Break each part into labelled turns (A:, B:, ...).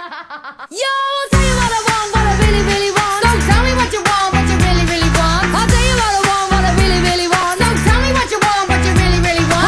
A: Yo, I'll tell you what I want, what I really, really want. So tell me what you want, what you really, really want. I'll tell you what I want, what I really, really want. So tell me what you want, what you really, really want.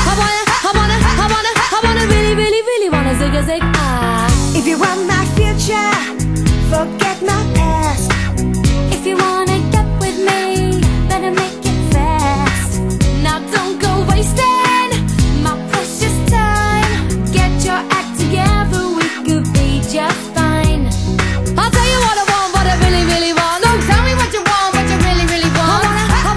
A: I wanna really, really, really wanna zig a zig ah.
B: If you want my future, forget my past.
A: If you wanna get with me, better make it fast. Now don't go wasting my precious time. Get your act together, we could be just fine. I'll tell you what I want, what I really, really want. So tell me what you want, what you really, really want. I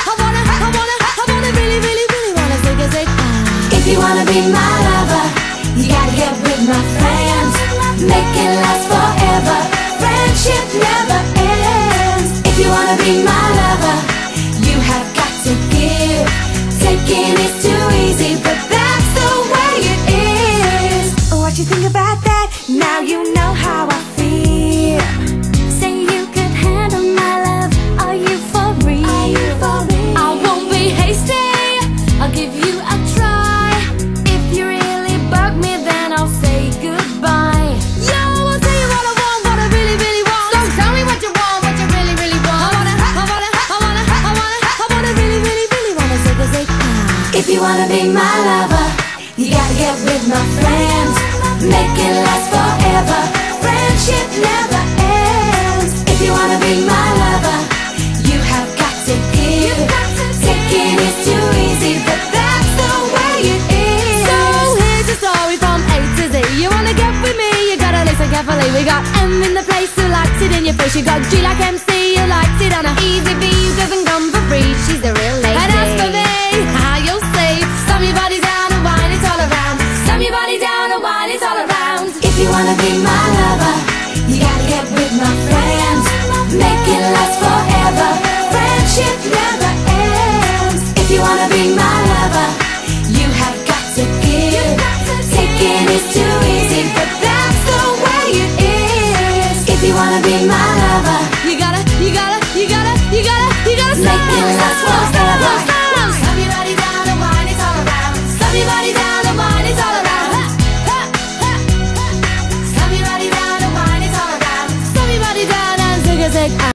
A: wanna really, really, really wanna zig a zig ah.
B: If you wanna be my lover, you gotta get with my friends. Make it last forever. Friendship never ends. If you wanna be my lover, you have got to give. Taking is too easy, but that's the way it is. What you think about that? Now you know how I feel.
A: Say you could handle my love. Are you for real?
B: Are you for real?
A: I won't be hasty. I'll give you a try. If you really bug me, then I'll say goodbye. Yo, I'll tell you what I want, what I really, really want. So tell me what you want, what you really, really want. I wanna really, really, really wanna zig a zig ah.
B: If you wanna be my lover, you gotta get with my friends. Make it last forever. Friendship never ends. If you wanna be my lover, you have got to give. Taking is too easy, but that's the way it is.
A: So here's a story from A to Z. You wanna get with me, you gotta listen carefully. We got M in the place who likes it in your face. You got G like MC, who likes it on a easy B, who doesn't come for free. She's a real lady. And as for me, you'll see. Slam your body down and wine it all around. Slam your body down and wine it all around.
B: If you wanna be my lover, you gotta get with my friends. Make it last forever. Friendship never ends. If you wanna be my lover, you have got to give. Taking is too easy, but that's the way it is. If you wanna be my lover,
A: You gotta
B: make it last forever.